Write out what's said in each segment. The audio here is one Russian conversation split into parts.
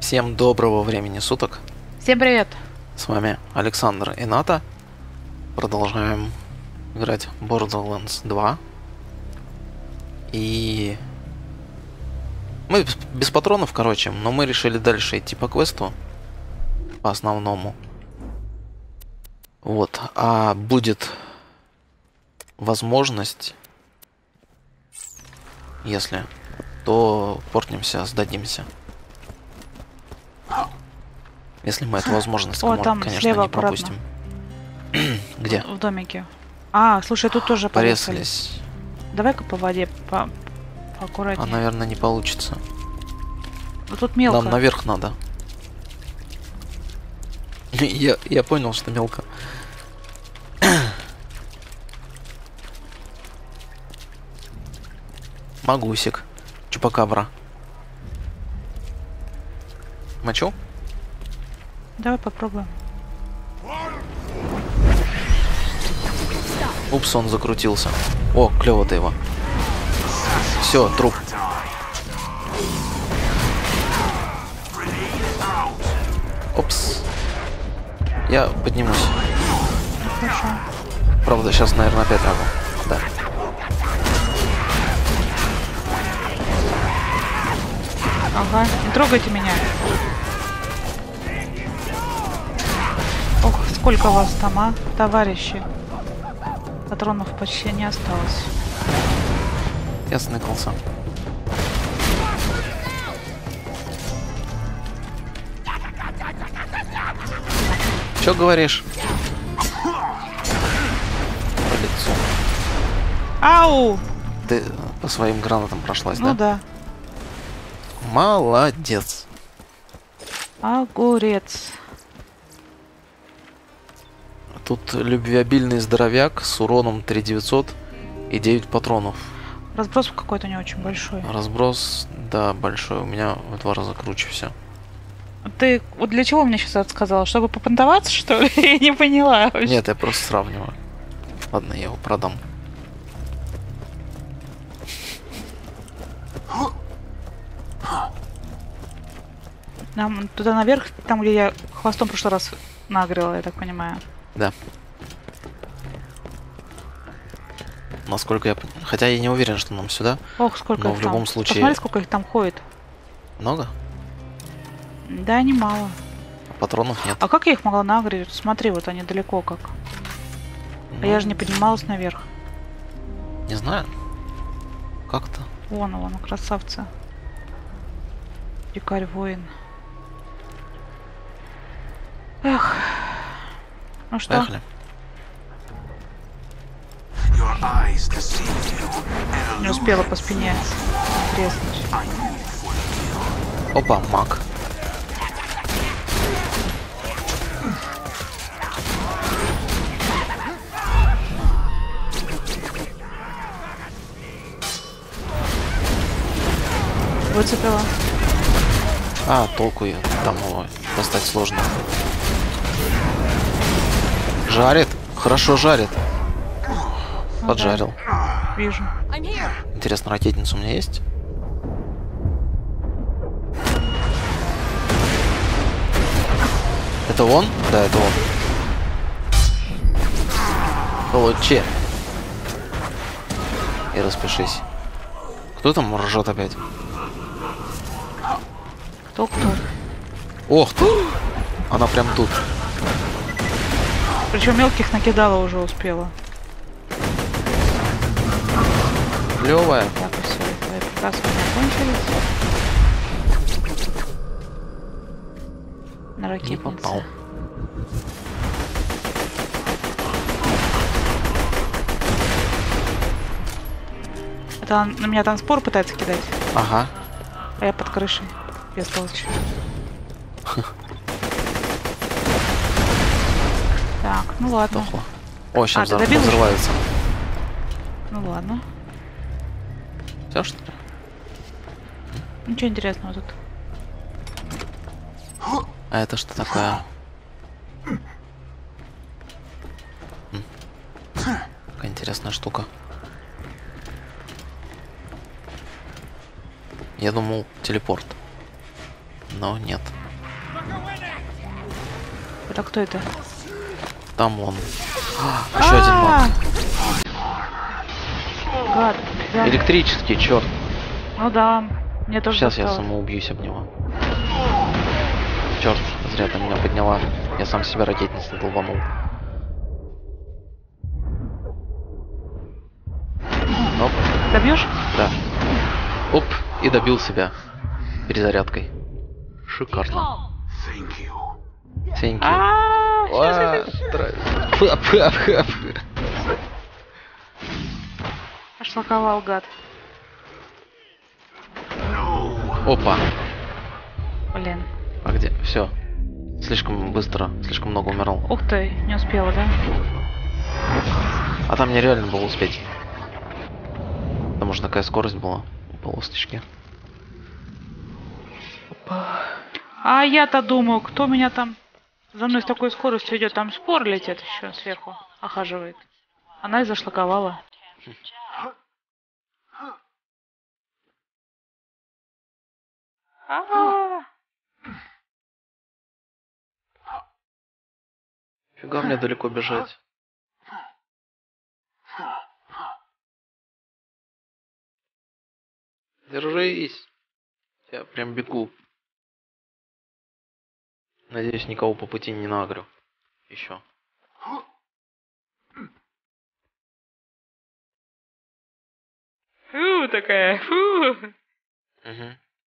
Всем доброго времени суток. Всем привет. С вами Александр и Ната. Продолжаем играть Borderlands 2. И мы без патронов, короче, но мы решили дальше идти по квесту. По основному. Вот. А будет возможность, если, то портнемся, сдадимся. Если мы эту возможность, там конечно, слева не пропустим. Где? В домике. А, слушай, тут тоже порезались. Давай-ка по воде поаккуратнее. А, наверное, не получится. Вот тут мелко. Нам наверх надо. Я понял, что мелко. Магусик. Чупакабра. Мочу? Давай попробуем. Упс, он закрутился. О, клево ты его. Все, труп. Опс. Я поднимусь. Хорошо. Правда, сейчас, наверное, опять лягу. Да. Ага, не трогайте меня. Ох, сколько вас там, а, товарищи. Патронов почти не осталось. Я сныкался. Чё говоришь? По лицу. Ау! Ты по своим гранатам прошлась, Ну да? да. Молодец. Огурец. Тут любвеобильный здоровяк с уроном 3900 и 9 патронов. Разброс какой-то не очень большой. Разброс, да, большой. У меня в 2 раза круче все. Ты вот для чего мне сейчас это сказал? Чтобы попонтоваться, что ли? Я не поняла вообще. Нет, я просто сравниваю. Ладно, я его продам. Нам туда наверх, там, где я хвостом в прошлый раз нагрела, я так понимаю. Да. Насколько я понимаю. Хотя я не уверен, что нам сюда. Ох, сколько Но их в там. любом случае. Посмотри, сколько их там ходит. Много? Да, немало. Патронов нет. А как я их могла нагреть? Смотри, вот они далеко как. А я же не поднималась наверх. Не знаю. Как-то. Вон, красавцы. Дикарь-воин. Эх. Ну что? Поехали. Не успела по спине треснуть. Опа, маг. Выцепила. А, толку я. Там его достать сложно. Жарит. Хорошо жарит. Ну Поджарил. да, вижу. Интересно, ракетница у меня есть? Это он? Да, это он. Получи. И распишись. Кто там ржет опять? Кто? Ох ты! Она прям тут. Причем мелких накидала уже успела. Клевая. Так, и все. Твои приказы у меня кончились. На Не ракетнице. попал. Это он на меня там спор пытается кидать, Ага. а я под крышей. Бестолочь. Так, ну ладно. Дохло. О, сейчас ты добил уже? взрывается. Ну ладно. Все, что ли? Ничего интересного тут. А это что такое? Какая интересная штука. Я думал, телепорт. Но нет. Это кто это? Там он. Еще один маг. Гад. Да. Электрический, черт. Ну да. Мне тоже Сейчас я досталось. самоубьюсь об него. Черт, зря ты меня подняла. Я сам себя ракетницей долбанул. Оп, Добьешь? да. Оп, и добил себя перезарядкой. Шикарно. Thank you. Ошлаковал, гад. Опа. Блин. А где? Все. Слишком быстро, слишком много умирал. Ух ты, не успела, да? А там нереально было успеть. Потому что такая скорость была у полосочки. А я-то думаю, кто меня там за мной с такой скоростью идет? Там спор летит еще сверху, охаживает. Она и зашлаковала. Фига мне далеко бежать. Держись. Я прям бегу. Надеюсь, никого по пути не нагрю. Еще. Фу, такая, фу. Угу.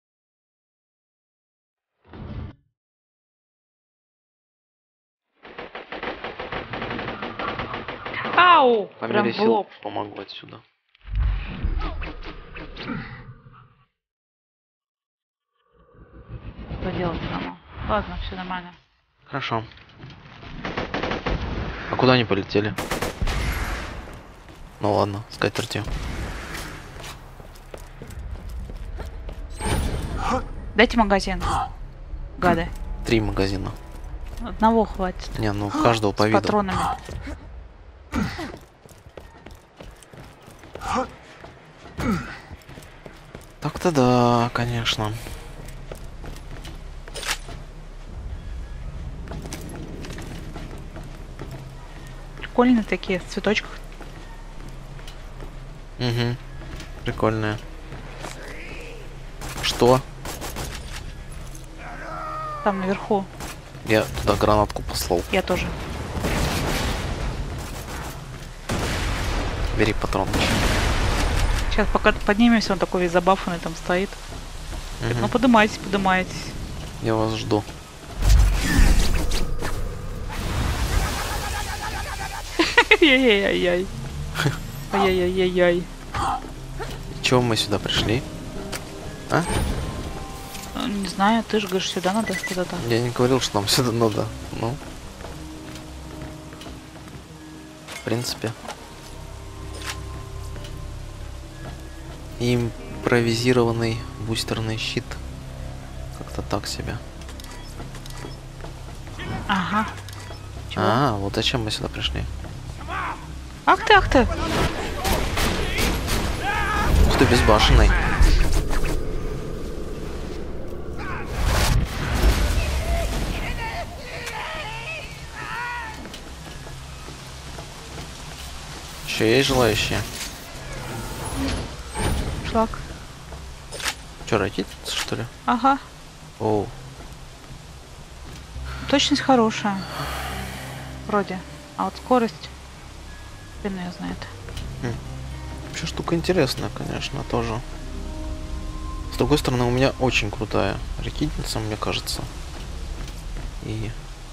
Ау! По Прям мере в сил лоб. помогу отсюда. Что делать самому? Ладно, все нормально. Хорошо. А куда они полетели? Ну ладно, с катертью. Дайте магазин. Гады. 3 магазина. Одного хватит. Не, ну каждого по С виду. патронами. Так-то да, конечно. Прикольные такие, в цветочках. Угу. Прикольная. Что? Там наверху. Я туда гранатку послал. Я тоже. Бери патрон. Сейчас пока поднимемся, он такой весь забафанный там стоит. Мгм. Ну подымайтесь, подымайтесь. Я вас жду. Ай-яй-яй-яй. Ай-яй-яй-яй. Чего мы сюда пришли? А? Ну, не знаю, ты же говоришь, сюда надо куда-то. Я не говорил, что нам сюда надо. Ну. В принципе. Импровизированный бустерный щит. Как-то так себе. Ага. Чего? А, вот зачем мы сюда пришли? Ах ты, ах ты. Ух ты, безбашенный. Еще есть желающие? Шлак. Че, ракетница, что ли? Ага. Оу. Точность хорошая. Вроде. А вот скорость. Хрен ее знает. Вообще штука интересная, конечно, тоже. С другой стороны, у меня очень крутая ракетница, мне кажется. И...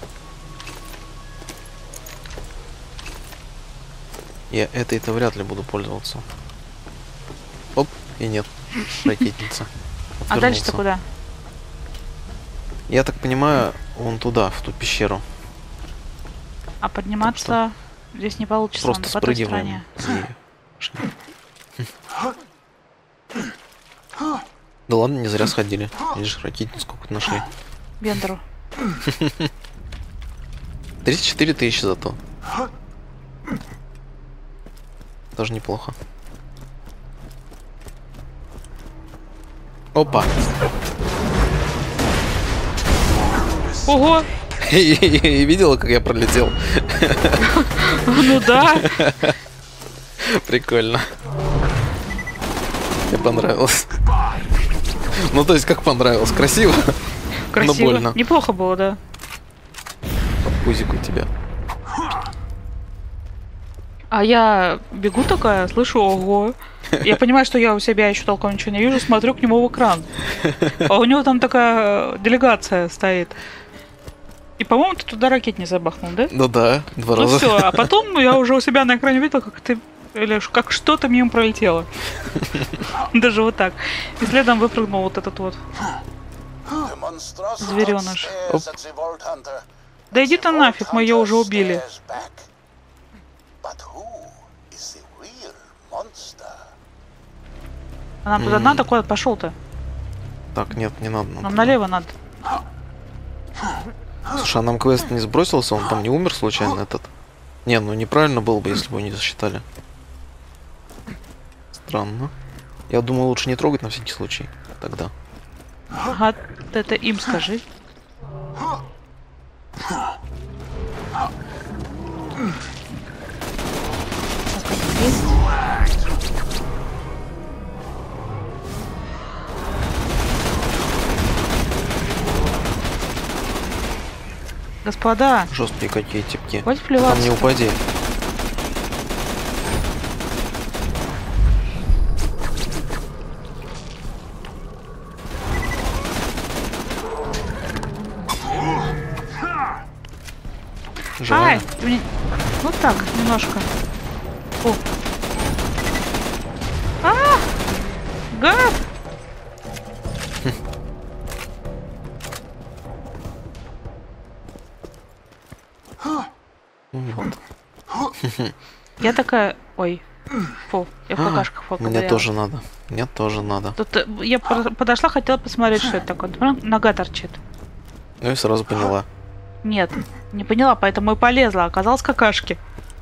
я этой-то вряд ли буду пользоваться. Оп, и нет. Ракетница. А дальше-то Отвернулся. куда? Я так понимаю, вон туда, в ту пещеру. А подниматься здесь не получится. Просто он по той спрыгиваем. стороне. И пошли. Да ладно, не зря сходили. Видишь, ракетницу сколько нашли. Бендеру. 34 тысячи зато. Тоже неплохо. Опа. Ого! И видела, как я пролетел? Ну да. Прикольно. Мне понравилось. Ну, то есть, как понравилось? Красиво? Красиво. Но больно. Неплохо было, да. Под пузик у тебя. А я бегу такая, слышу, ого. Я понимаю, что я у себя еще толком ничего не вижу, смотрю к нему в экран. А у него там такая делегация стоит. И, по-моему, ты туда ракет не забахнул, да? Ну да, 2 Ну раза. все, а потом я уже у себя на экране видела, как ты или как что-то мимо пролетело. Даже вот так. И следом выпрыгнул вот этот вот звереныш. Да иди ты нафиг, мы ее уже убили. А нам туда надо? Куда пошел-то? Так, нет, не надо. Нам налево надо. Слушай, а нам квест не сбросился? Он там не умер случайно, этот? Не, ну неправильно было бы, если бы его не засчитали. Странно. Я думаю, лучше не трогать на всякий случай. Тогда. Ага, это им скажи. Господа, Жесткие какие типки. хватит Там плеваться. не упади. Ай, Жаль. ты мне... Вот так, немножко. О. А! Гад! Вот. Я такая... Ой. Фу, я в какашках Мне поковырялась. тоже надо. Мне тоже надо. Тут я подошла, хотела посмотреть, что это такое. Смотрю, нога торчит. Ну и сразу поняла. Нет, не поняла, поэтому и полезла. Оказалось какашки.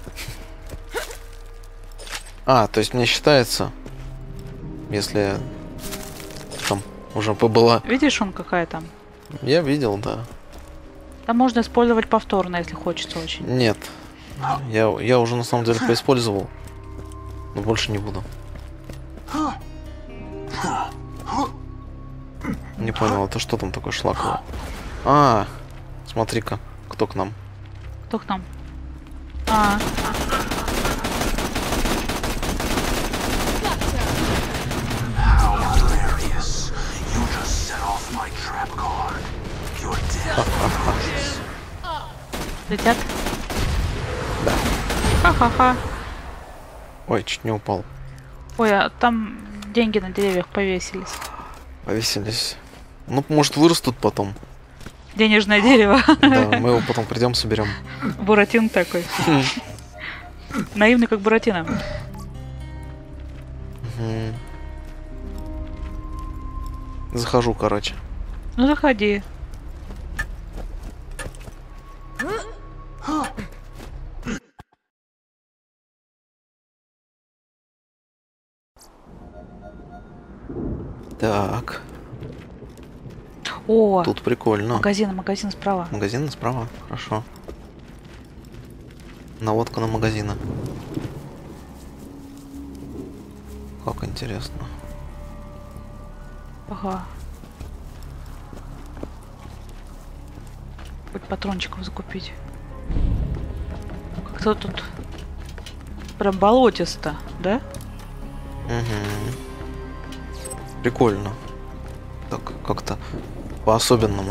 А, то есть мне считается, если там уже побыла. Видишь, он какая там? Я видел, да. Там можно использовать повторно, если хочется очень. Нет. Я уже на самом деле поиспользовал. Но больше не буду. Не понял, это что там такое шлаковое? А, смотри-ка, кто к нам. Кто к нам? А, летят? Да. Ха-ха-ха. Ой, чуть не упал. Ой, а там деньги на деревьях повесились. Повесились. Ну, может, вырастут потом. Денежное дерево. Да, мы его потом придем, соберем. Буратино такой. Наивный, как Буратино. Захожу, короче. Ну, заходи. Так, О, тут прикольно. магазин справа. Магазин справа, хорошо. Наводка на магазины. Как интересно. Ага. Хоть патрончиков закупить. Как-то тут прям болотисто, да? Угу. Прикольно. Так, как-то по-особенному.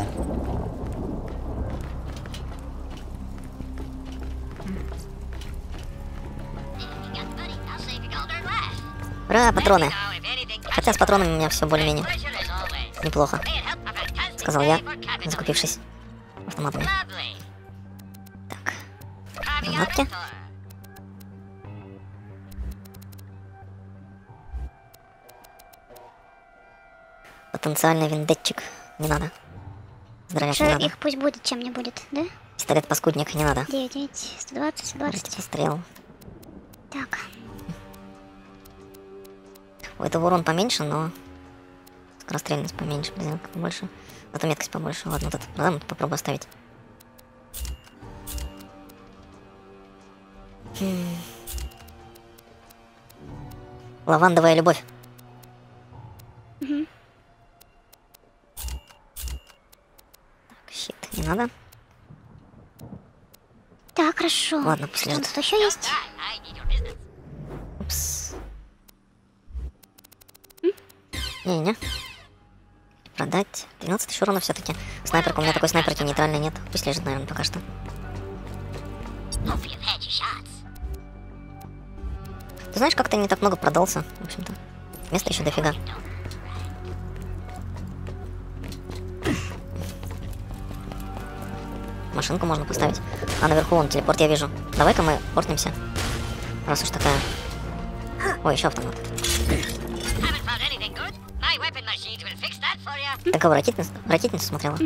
Ура, патроны! Хотя с патронами у меня все более-менее неплохо, сказал я, закупившись автоматами. Так, гранатки. Потенциальный виндетчик. Не надо. Здоровяк, не Что надо. их пусть будет, чем не будет, да? Пистолет-паскудник, не надо. 9, 9, 120, 120. Пострел. Так, У этого урон поменьше, но скорострельность поменьше, приземка побольше. Зато меткость побольше. Ладно, вот этот попробую оставить. Лавандовая любовь. Мгм. Так, щит не надо. Так, хорошо. Ладно, пусть Что у лежит. нас тут еще есть? Упс. Не-не. Продать. 12 тысяч урона все-таки. Снайперка. У меня такой снайперки нейтральной нет. Пусть лежит, наверное, пока что. Ты знаешь, как-то не так много продался, в общем-то. Места еще дофига. Машинку можно поставить. А наверху вон телепорт я вижу. Давай-ка мы портнемся. Раз уж такая. Ой, еще автомат. Ты кого, ракетницу смотрела?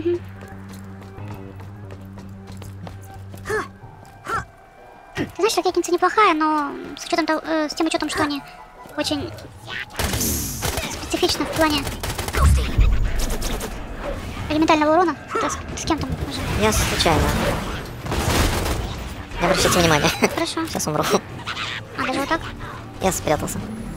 Ты знаешь, ракетница неплохая, но с учетом с тем учетом, что они очень специфичны в плане элементального урона. Ты с кем там уже? Я случайно. Не обращайте внимания. Хорошо. Сейчас умру. А, даже вот так? Я спрятался.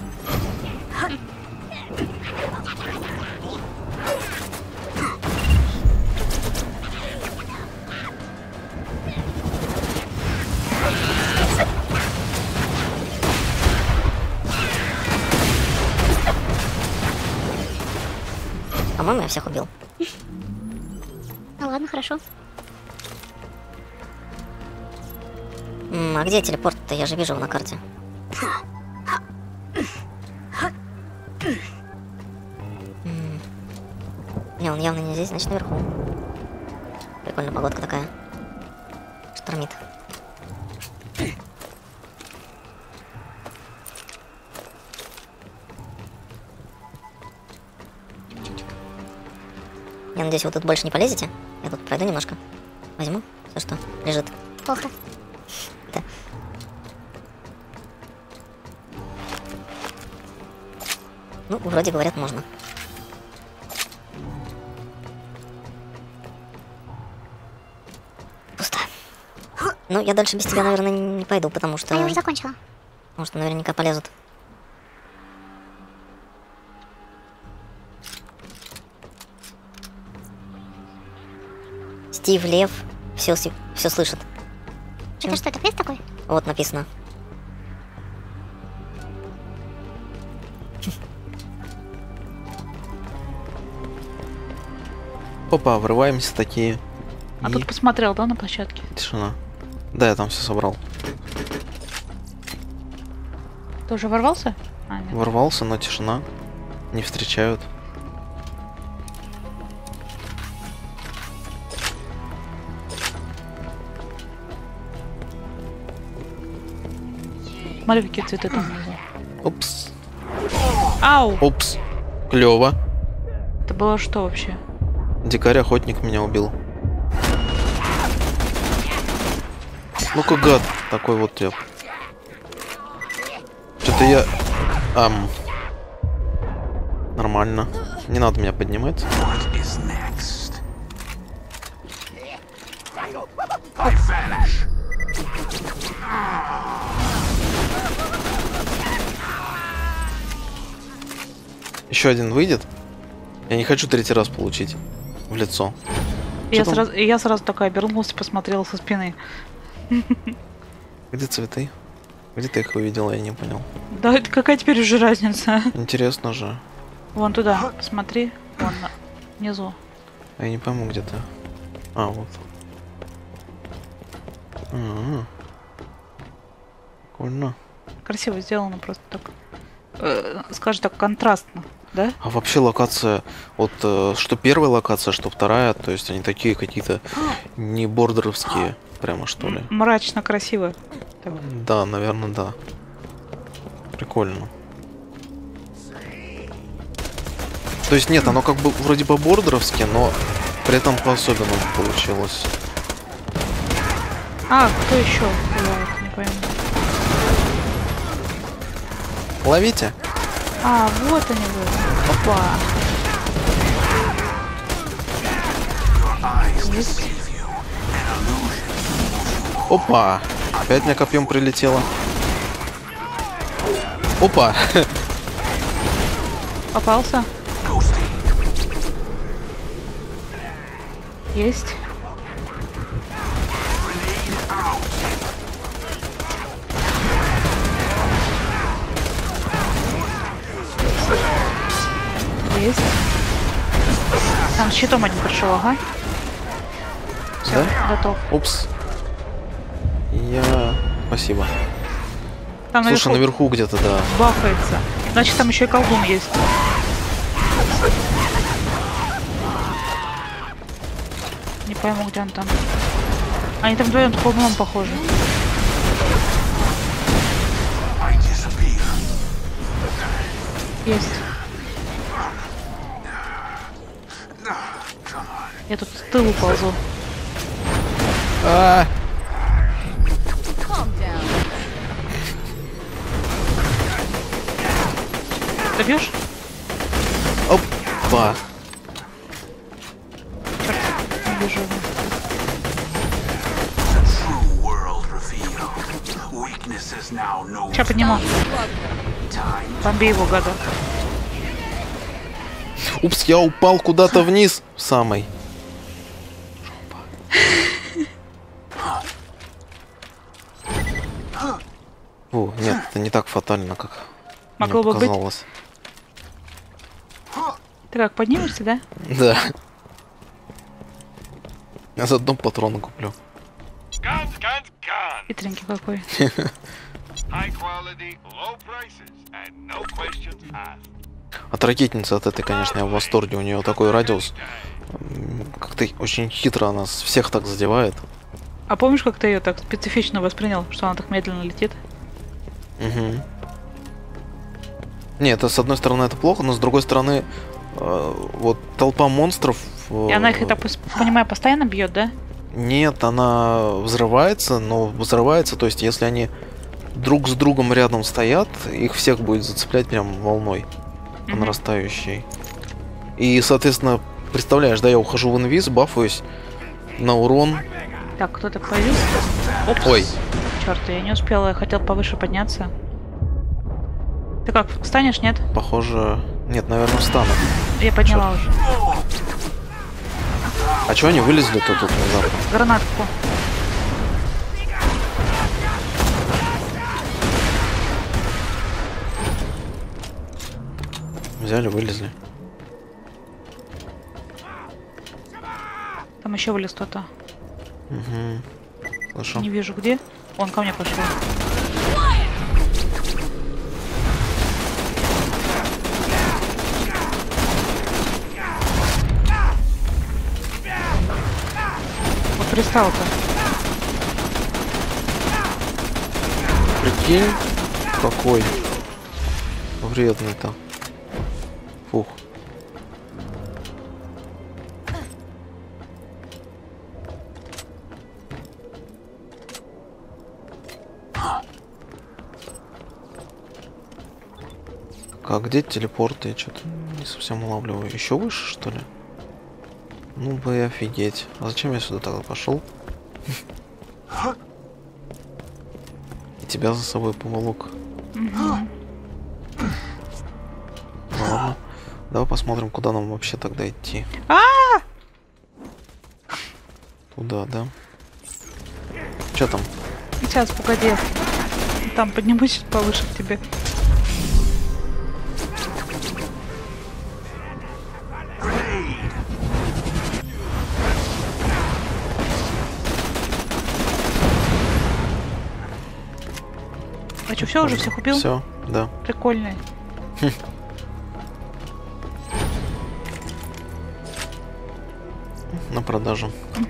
По-моему, я всех убил. Ну ладно, хорошо. А где телепорт-то? Я же вижу его на карте. Не, он явно не здесь, значит наверху. Прикольная погодка такая. Штормит. Я надеюсь, вы тут больше не полезете. Я тут пройду немножко. Возьму все, что лежит. Плохо. Да. Ну, вроде говорят, можно. Пусто. Ну, я дальше без тебя, наверное, не пойду, потому что... А я уже закончила. Потому что наверняка полезут. Стив Лев все слышит. Это что, это квест такой? Вот написано. Опа, врываемся такие. А И тут посмотрел, да, на площадке? тишина. Да, я там все собрал. Ты уже ворвался? А, нет. Ворвался, но тишина. Не встречают. Смотри, какие цветы там внизу. Упс. Ау! Упс. Клево. Это было что вообще? Дикарь-охотник меня убил. Ну-ка, гад. Такой вот тип. Что-то я... Нормально. Не надо меня поднимать. Еще один выйдет. Я не хочу третий раз получить в лицо. Я там? сразу такая обернулась и посмотрела со спины. Где цветы? Где ты их увидела, я не понял. Да, это какая теперь уже разница? Интересно же. Вон туда, посмотри. Вон внизу. Я не пойму, где ты. А, вот. Прикольно. Красиво сделано просто так. Скажем так, контрастно, да? А вообще локация, вот что первая локация, что вторая, то есть они такие какие-то не бордеровские, прямо что ли. Мрачно красиво. Так. Да, наверное, да. Прикольно. То есть нет, оно как бы вроде бы бордеровски, но при этом по-особенному получилось. А, кто еще? Я не пойму. Ловите? А, вот они вот. Опа. Есть. Опа! Опять мне копьем прилетело. Опа! Попался. Есть. Есть. Там с щитом один пришел, ага. Все, Да? готов. Упс. Спасибо. Там Слушай, наверху где-то, да. бафается. Значит, там еще и колдун есть. Не пойму, где он там. Они там вдвоем с колдуном похожи. Есть. Я тут с тылу ползу. А, Добьешь? опа. Не вижу его. Сейчас подниму. Бомби его, гада. Упс, я упал куда-то вниз. В самый. О, нет, это не так фатально, как Могло мне бы быть. показалось. Ты как, поднимешься, да? Да. Я заодно патроны куплю. Хитренький какой. От ракетницы от этой, конечно, я в восторге. У нее такой радиус. Как-то очень хитро она всех так задевает. А помнишь, как ты ее так специфично воспринял, что она так медленно летит? Угу. Не, это с одной стороны это плохо, но с другой стороны вот толпа монстров. И она их, я так понимаю, постоянно бьет, да? Нет, она взрывается, но взрывается, то есть если они друг с другом рядом стоят, их всех будет зацеплять прям волной по нарастающей. И, соответственно, представляешь, да, я ухожу в инвиз, бафаюсь на урон. Так, кто-то появился? Опс. Ой. Черт, я не успела, я хотел повыше подняться. Ты как, встанешь, нет? Похоже... Нет, наверное, встану. Я подняла уже. А чё они вылезли-то тут внезапно? Гранатку. Взяли, вылезли. Там еще вылез кто-то. Угу. Слышу. Не вижу где. Он ко мне пошел. Вот пристал-то. Прикинь, какой вредный-то. Фух. А где телепорт? Я что-то не совсем улавливаю. Еще выше, что ли? Ну бы и офигеть. А зачем я сюда тогда пошел? И тебя за собой поволок. Ладно. Давай посмотрим, куда нам вообще тогда идти. Туда, да? Че там? Сейчас, погоди. Там поднимусь повыше к тебе. А что, все уже всех убил? Все, да. Прикольный. На продажу.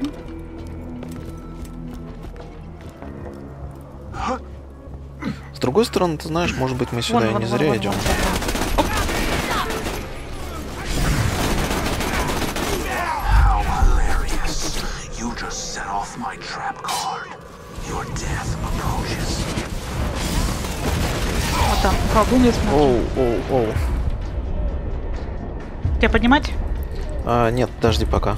С другой стороны, ты знаешь, может быть, мы сюда и не зря идем. Вот там, колдун я смотрю. Оу. Тебя поднимать? Нет, подожди пока.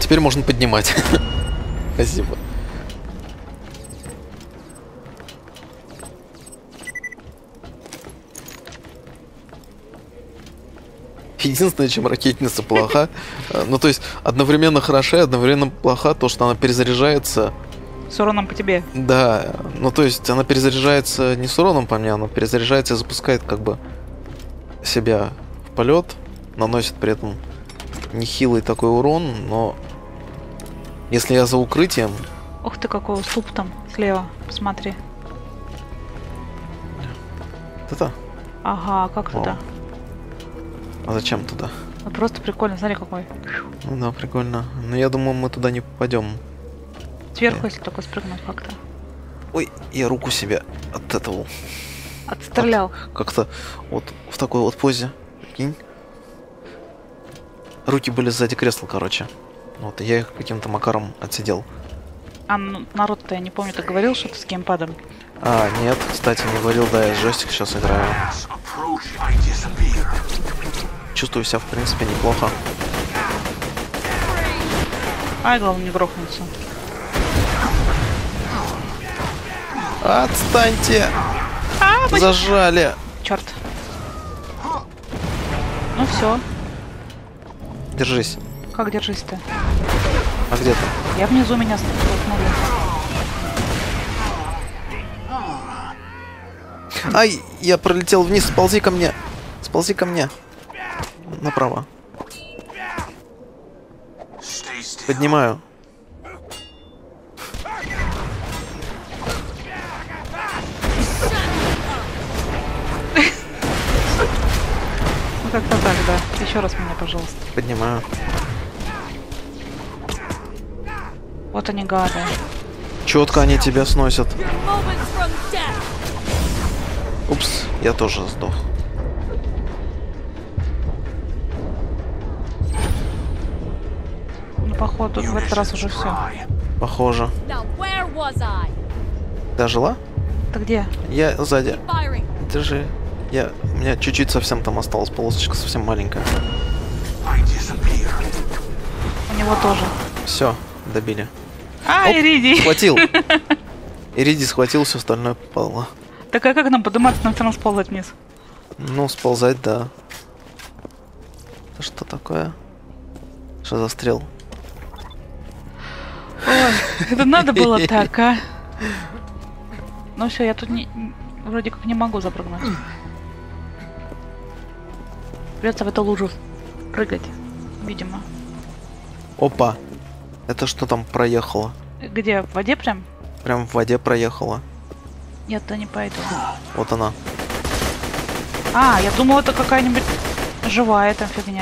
теперь можно поднимать. Спасибо. Единственное, чем ракетница плоха, ну то есть одновременно хороша и одновременно плоха, то, что она перезаряжается. С уроном по тебе. Да, ну то есть она перезаряжается не с уроном по мне, она перезаряжается и запускает как бы себя в полет, наносит при этом нехилый такой урон, но если я за укрытием... Ух ты, какой уступ там слева, посмотри. Это? Ага, как туда? А зачем туда? Ну, просто прикольно, смотри какой. Ну да, прикольно. Но я думаю, мы туда не попадем. Сверху, если только спрыгнуть как-то. Ой, я руку себе от этого Отстрелял. как-то вот в такой вот позе. Прикинь. Руки были сзади кресла, короче. Вот, и я их каким-то макаром отсидел. А ну, народ-то я не помню, ты говорил что-то с геймпадом? А, нет, кстати, не говорил, да, я с джойстика сейчас играю. Чувствую себя, в принципе, неплохо. Ай, главное не грохнуться. Отстаньте! Зажали! Черт. Ну все. Держись. Как держись-то? А где ты? Я внизу меня столкнули. Ай, я пролетел вниз, сползи ко мне. Сползи ко мне. Направо. Поднимаю. Ну как-то так, да. Еще раз меня, пожалуйста. Поднимаю. Вот они гады. Четко они тебя сносят. Упс, я тоже сдох. Ну, походу, в этот раз уже все. Похоже. Ты жила? Ты где? Я сзади. Держи. У меня чуть-чуть совсем там осталась полосочка, совсем маленькая. У него тоже. Все, добили. А, Оп, Ириди! Схватил. Ириди схватил, все остальное попало. Так а как нам подниматься, нам все равно сползать вниз? Ну, сползать, да. Это что такое? Что за стрел? Ой, это надо было так, а? Ну все, я тут вроде как не могу запрыгнуть. Придется в эту лужу прыгать, видимо. Опа. Это что там проехало? Где? В воде прям? Прям в воде проехала. Нет, да не пойду. Вот она. А, я думала, это какая-нибудь живая там фигня.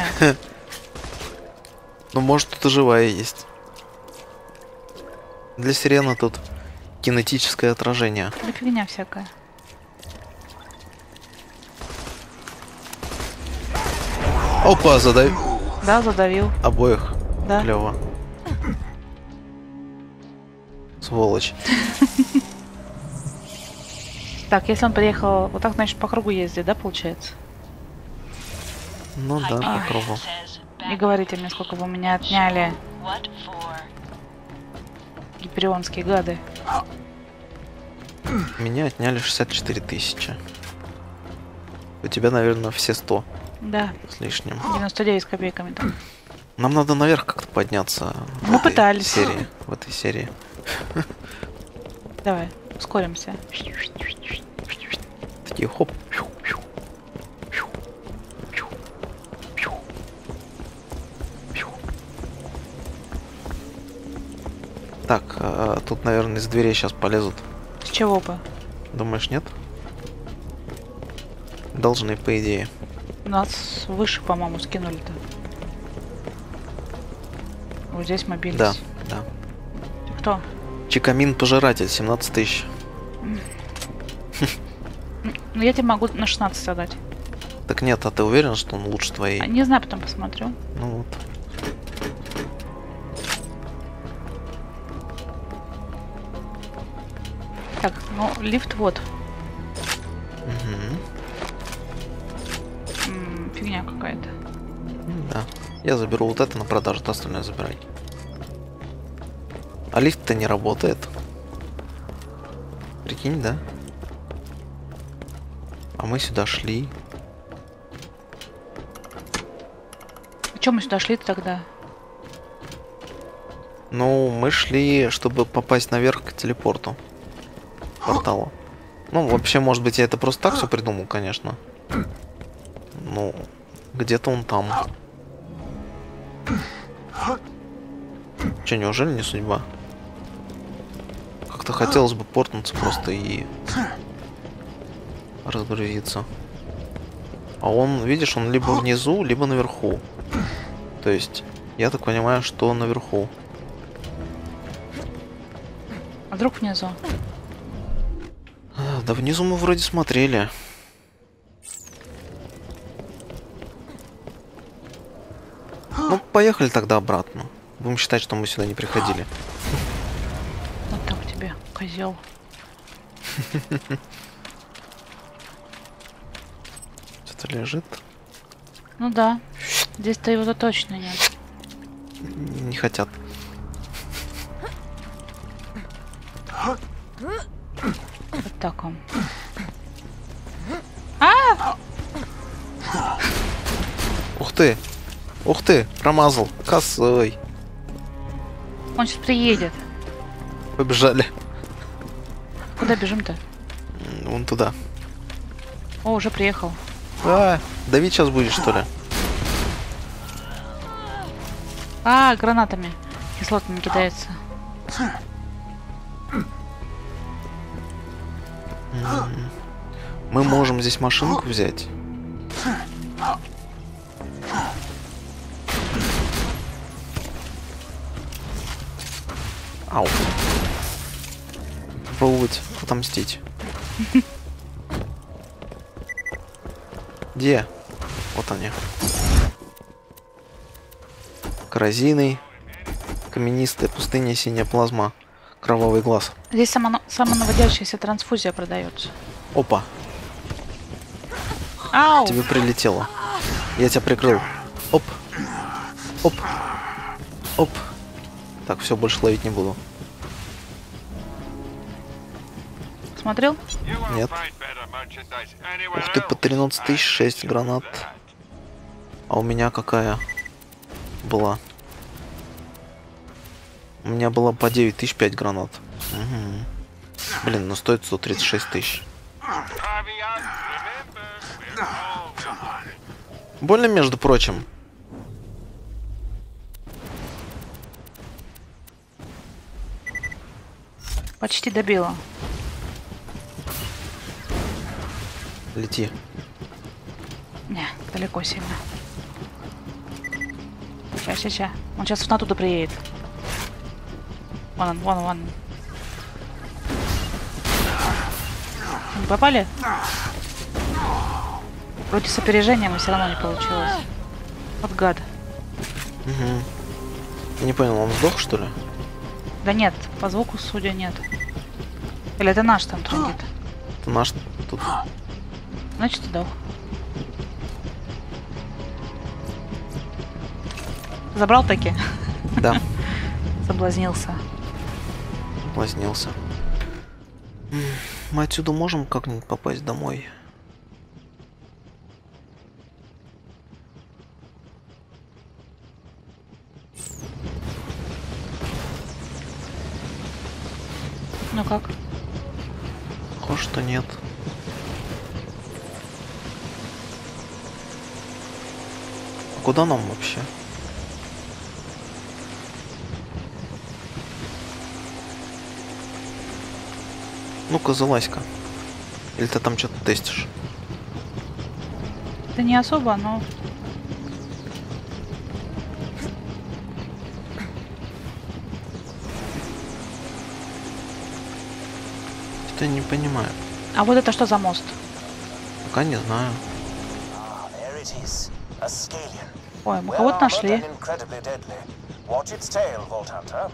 Ну, может, тут и живая есть. Для сирены тут кинетическое отражение. Да фигня всякая. Опа, задай. Да, задавил. Обоих. Да. Клево. Сволочь. Так, если он приехал вот так, значит, по кругу ездит, да, получается? Ну да, по кругу. Не говорите мне, сколько вы у меня отняли. Гиперионские гады. Меня отняли 64 тысячи. У тебя, наверное, все 100 Да, с лишним. 99 с копейками там. Нам надо наверх как-то подняться. Мы пытались. В этой серии. Давай, ускоримся. Такие хоп. Так, тут, наверное, из дверей сейчас полезут. С чего бы? Думаешь, нет? Должны, по идее. Нас выше, по-моему, скинули-то. Вот здесь мы бились. Да, да. Ты кто? Чикамин пожиратель, 17 тысяч. Ну, я тебе могу на 16 отдать. Так нет, а ты уверен, что он лучше твоей? Не знаю, потом посмотрю. Ну вот. Так, ну, лифт вот. Угу. Фигня какая-то. Да. Я заберу вот это на продажу, то остальное забирай. А лифт-то не работает. Прикинь, да? А мы сюда шли. А чё мы сюда шли тогда? Ну, мы шли, чтобы попасть наверх к телепорту. Порталу. Ну, вообще, может быть, я это просто так все придумал, конечно. Ну, где-то он там. Че, неужели не судьба? Как-то хотелось бы портнуться просто и разгрузиться. А он, видишь, он либо внизу, либо наверху. То есть, я так понимаю, что он наверху. А вдруг внизу? Да внизу мы вроде смотрели. Ну, поехали тогда обратно. Будем считать, что мы сюда не приходили. Вот так тебе, козел. Что-то лежит. Ну да. Здесь-то его-то точно нет. Не хотят. Вот так он. Ух ты! Ух ты! Промазал! Косой! Он сейчас приедет. Побежали. Куда бежим-то? Вон туда. О, уже приехал. А, давить сейчас будешь, что ли? А, гранатами. Кислотными кидается. Мы можем здесь машинку взять. Ау. Попробовать отомстить. Где? Вот они. Коррозийный. Каменистая пустыня, синяя плазма. Кровавый глаз. Здесь самонаводящаяся трансфузия продается. Опа, Ау! тебе прилетело. Я тебя прикрыл. Оп. Оп. Оп. Так, все, больше ловить не буду. Смотрел? Нет. Ух ты, по 13 тысяч 6 гранат. А у меня какая была? У меня была по 9 тысяч 5 гранат. Угу. Блин, ну стоит 136 тысяч. Больно, между прочим. Почти добила. Лети. Не, далеко сильно. Сейчас. Он сейчас оттуда приедет. Вон он. Не попали? Вроде с опережением, но все равно не получилось. Вот гад. Угу. Я не понял, он сдох, что ли? Да нет, по звуку, судя, нет. Или это наш там трындит? Это наш тут. Значит, сдох. Забрал таки? Да, Соблазнился. соблазнился. Мы отсюда можем как-нибудь попасть домой? Ну как? Похоже, что нет. А куда нам вообще? Ну-ка, залазь-ка. Или ты там что-то тестишь? Да не особо, но... Что-то я не понимаю. А вот это что за мост? Пока не знаю. There it is, a Scalian. Ой, мы Well кого-то armored нашли. and incredibly deadly. Watch its tail, Vault Hunter.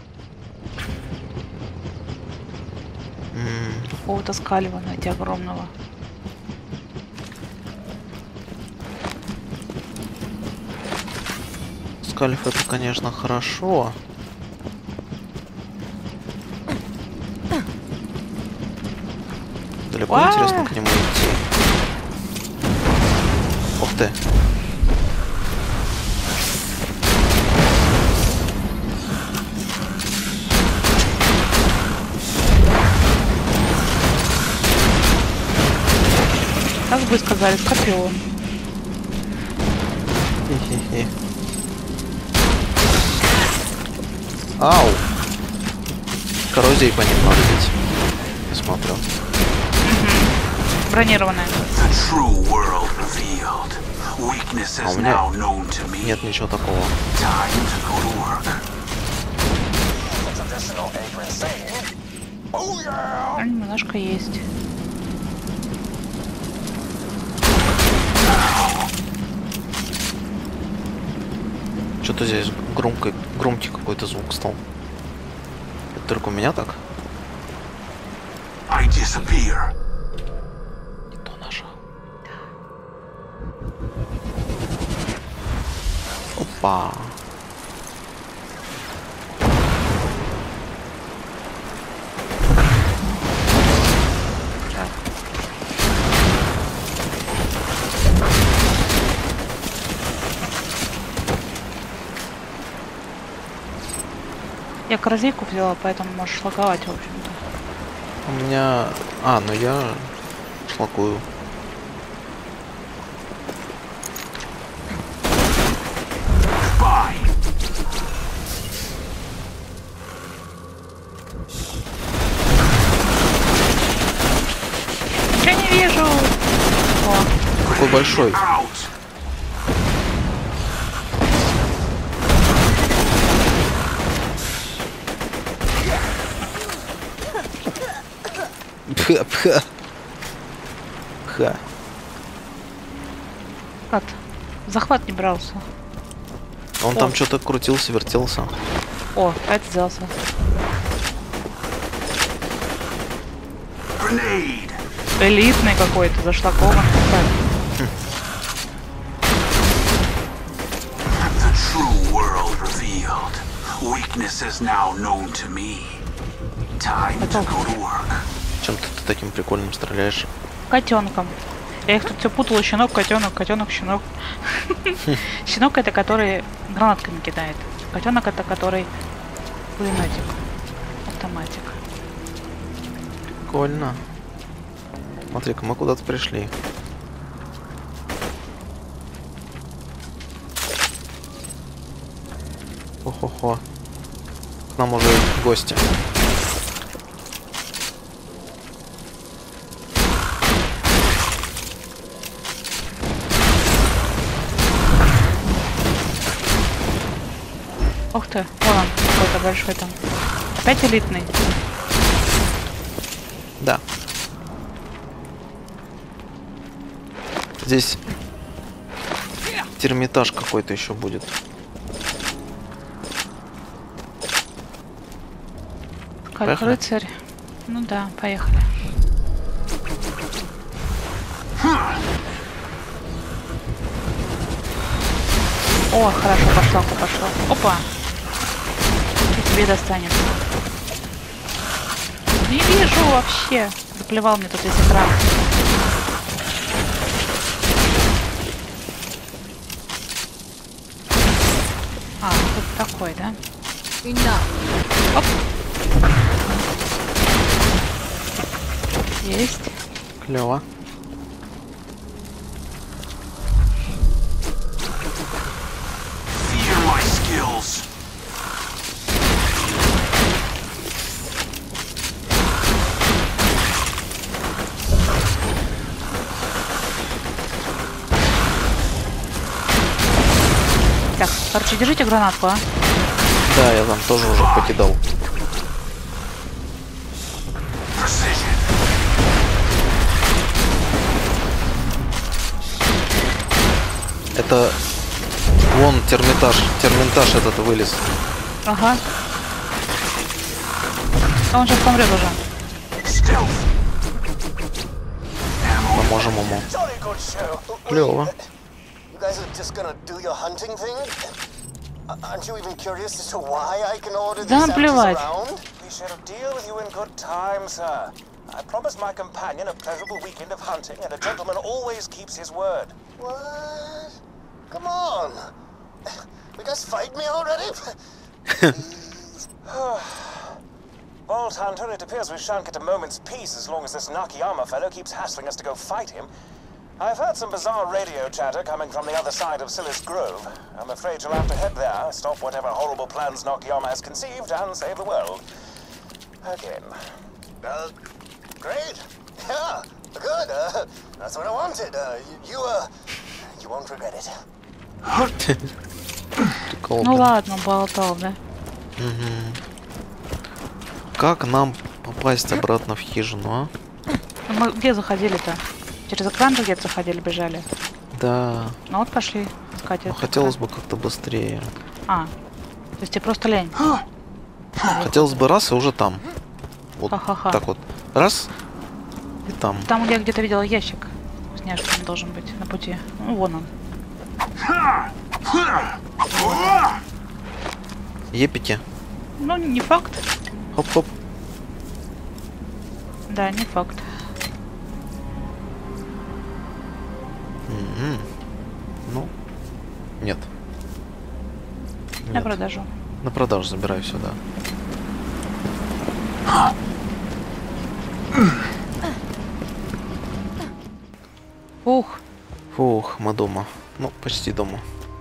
Какого-то скалива найти огромного. Скальф это, конечно, хорошо. Далеко интересно к нему идти. Ух ты. Как бы сказали, скорпион. Хе-хе-хе. Ау! Коррозией по ним надо бить. Я смотрю. Бронированная. А у меня нет ничего такого. Немножко есть. Что-то здесь громкий какой-то звук стал. Это только у меня так? Не то нажал. Опа. Я корзейку взяла, поэтому можешь лаговать, в общем-то. У меня... А, ну я шлакую. Я не вижу! О, Какой большой. Пха. Пха. как? Захват не брался. Он там что-то крутился, вертелся. О, опять взялся. Элитный какой-то, зашлакованный. Чем ты таким прикольным стреляешь? Котенком. Я их тут все путала. Щенок, котенок, котенок, щенок. Щенок это который гранатками кидает. Котенок это который пулеметик. Автоматик. Прикольно. Смотри-ка, мы куда-то пришли. Хо-хо-хо. К нам уже гости. Ух ты, вон он, какой-то большой там. Опять элитный. Да. Здесь термитаж какой-то еще будет. Как Поехали? рыцарь. Ну да, поехали. О, хорошо, пошла, пошла. Опа! И тебе достанется. Не вижу вообще. Заплевал мне тут весь экран. А, тут такой, да? Оп. Есть. Клево. Так, короче, держите гранатку, а? Да, я там тоже уже покидал. Это вон терминтаж этот вылез. Ага. А он сейчас помрет уже. Поможем ему. Клево. You guys are just gonna do your hunting thing? Aren't you even curious as to why I can order Да these плевать. around? We shall deal with you in good time, sir. I promised my companion a pleasurable weekend of hunting, and a gentleman always keeps his word. What? Come on. You guys fight me already? Vault Hunter, it appears we shan't get a moment's peace as long as this Nakayama fellow keeps hassling us to go fight him. I've heard some bizarre radio chatter coming from the other side of Silas Grove. I'm afraid you'll have to head there, stop whatever horrible plans Nakayama has conceived, and save the world. Again. Great. Yeah, good. That's what I wanted. You won't regret it. Прикол, Ну блин. ладно, болтал, да? Как нам попасть обратно в хижину, а? Ну, мы где заходили-то? Через экран где-то заходили, бежали? Да. Ну вот пошли искать Но этот хотелось экран. бы как-то быстрее. А, то есть тебе просто лень? Хотелось бы раз и уже там. Вот Ха-ха-ха. так вот. Раз и там. Там я где-то видела ящик. Вкусняшка должен быть на пути. Ну, вон он. Епики. Ну, не факт. Хоп-хоп. Да, не факт. Ну, нет. На Нет. продажу. На продажу забираю сюда. Ух, Фух, мы дома. Ну, почти дома.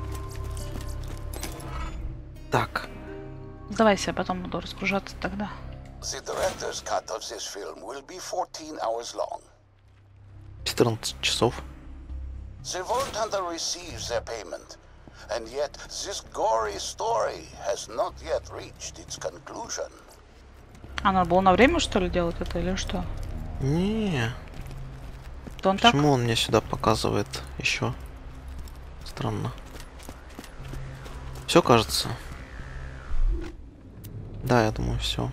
Так. сдавайся, а потом буду разгружаться тогда. The director's cut of this film will be 14 hours long. 14 часов. The Vault Hunter receives their payment, and yet this gory story has not yet reached its conclusion. А надо было на время, что ли, делать это, или что? Не, То он так? почему он мне сюда показывает еще? Странно. Все кажется. Да, я думаю, все.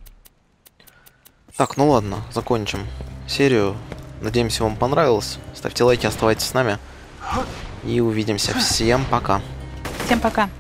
Так, ну ладно, закончим серию. Надеемся, вам понравилось. Ставьте лайки, оставайтесь с нами. И увидимся. Всем пока. Всем пока.